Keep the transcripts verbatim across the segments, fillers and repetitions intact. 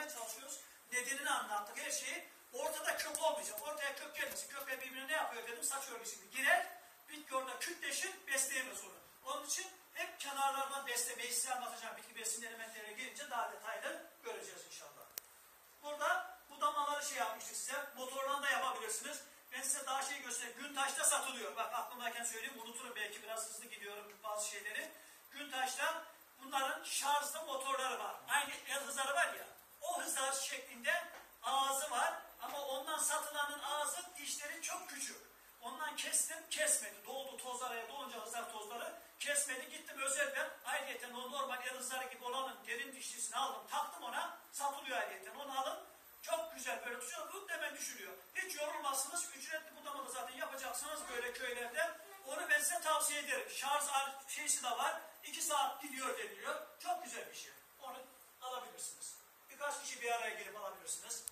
anlatmaya çalışıyoruz. Nedenini anlattık her şeyi. Ortada kök olmayacak. Ortaya kök gelmesin. Kökler birbirine ne yapıyor dedim? Saç örgüsü gibi girer. Bitki orada kütleşir, besleyemez onu. Onun için hep kenarlardan beslemeyi size anlatacağım. Bitki besin elementlerine gelince daha detaylı göreceğiz inşallah. Burada budamaları şey yapmıştık size. Motorla da yapabilirsiniz. Ben size daha şey göstereyim. Güntaş'ta satılıyor. Bak aklımdayken söyleyeyim. Unuturum belki, biraz hızlı gidiyorum bazı şeyleri. Güntaş'ta bunların şarjlı motorları var. Aynı el hızarı var ya. O hızar şeklinde ağzı var. Ama ondan satılanın ağzı, dişleri çok küçük. Ondan kestim, kesmedi. Doldu tozlara, dolunca hızar tozları kesmedi. Gittim özelden ayrıyeten o normal el hızarı gibi olanın derin dişlisini aldım. Taktım ona. Satılıyor ayrıyeten. Onu alın. Çok güzel böyle tutuyor. Hıp hemen düşürüyor. Hiç yorulmazsınız. Ücretli budama da zaten yapacaksınız böyle köylerde. Onu ben size tavsiye ederim. Şarj şeysi de var. iki saat gidiyor deniliyor. Çok güzel bir şey. Onu alabilirsiniz. Birkaç kişi bir araya gelip alabilirsiniz.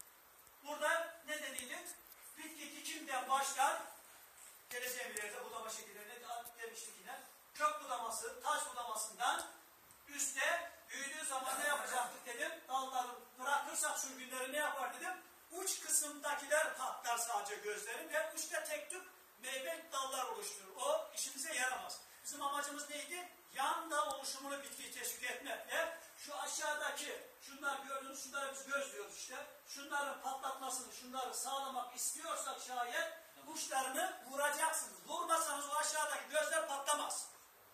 Burada ne denildi? Bitki dikimden başlar. Geleceğim ileride budama şekillerine demiştik yine. Kök budaması, taş budamasından üstte büyüdüğü zaman ne yapacaktık dedim. Dalları bırakırsak sürgünleri ne yapar dedim. Uç kısımdakiler patlar sadece gözlerin ve uçta tek tük meyve dallar oluşturur. O işimize yaramaz. Bizim amacımız neydi? Yan dal oluşumunu bitkiyi teşvik etmekle şu aşağıdaki, şunlar gördüğünüz, şunları biz gözlüyoruz işte. Şunların patlatmasını, şunları sağlamak istiyorsak şayet uçlarını vuracaksınız. Vurmasanız o aşağıdaki gözler patlamaz.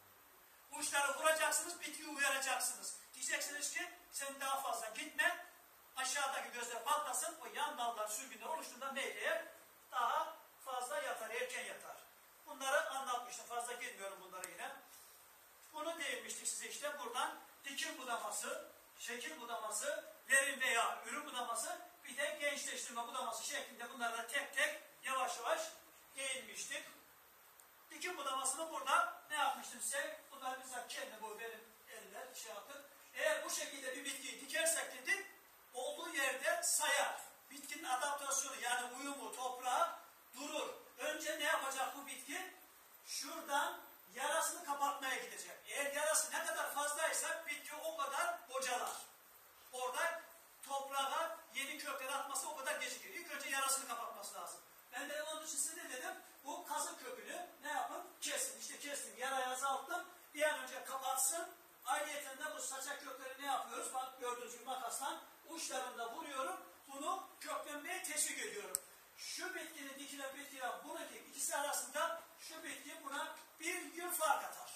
Uçları vuracaksınız, bitkiyi uyaracaksınız. Diyeceksiniz ki sen daha fazla gitme, aşağıdaki gözler patlasın, o yan dallar sürgünler oluştuğunda meyveye daha fazla yatar, erken yatar. Bunları anlatmıştım, fazla girmiyorum bunlara yine. Bunu değinmiştik size işte buradan dikim budaması, şekil budaması, verim veya ürün budaması, bir de gençleştirme budaması şeklinde bunlara tek tek yavaş yavaş değinmiştik. Dikim budamasını burada ne yapmıştım size? Bunlar bizzat kendi bu benim eller şey yaptım. Eğer bu şekilde bir bitkiyi dikersek dedik, olduğu yerde sayar. Bitkinin adaptasyonu yani uyumu toprağa durur. Önce ne yapacak bu bitki? Şuradan yarasını kapatmaya gidecek. Eğer yarası ne kadar fazlaysa bitki o kadar bocalar. Orada toprağa yeni kökler atması o kadar gecikir. İlk önce yarasını kapatması lazım. Ben de onun için size ne dedim? Bu kazık kökünü ne yapın? Kesin. İşte kestim. Yarayı azalttım. Bir an önce kapatsın. Ayrıyeten de bu saçak kökleri ne yapıyoruz? Bak gördüğünüz gibi makasla uçlarında vuruyorum. Bunu köklenmeye teşvik ediyorum. Şu bitkinin dikilen bitkiyle bununki ikisi arasında şu bitki buna bir yıl fark atar.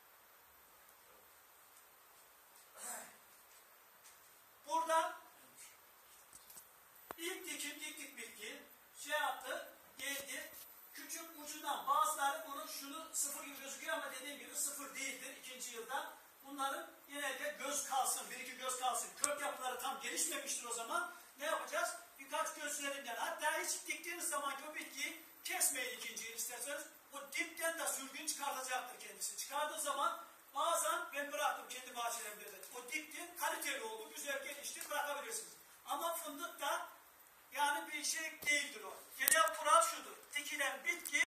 Burada ilk dikim diktik bitki şey yaptı, geldi. Küçük ucundan bazıları bunun şunu sıfır gibi gözüküyor ama dediğim gibi sıfır değildir ikinci yılda. Bunların yine de göz kalsın, bir iki göz kalsın. Kök yapıları tam gelişmemiştir o zaman. Ne yapacağız? Birkaç gözlerinden, hatta hiç diktiğiniz zaman o bitkiyi kesmeyin ikinci yıl isterseniz. O dipten de sürgün çıkartacaktır kendisi. Çıkardığı zaman bazen ben bıraktım kendi bahçelerimde de. O diptin kaliteli oldu, güzel gelişti, bırakabilirsiniz. Ama fındık da yani bir şey değildir o. Genel kural şudur. Dikilen bitki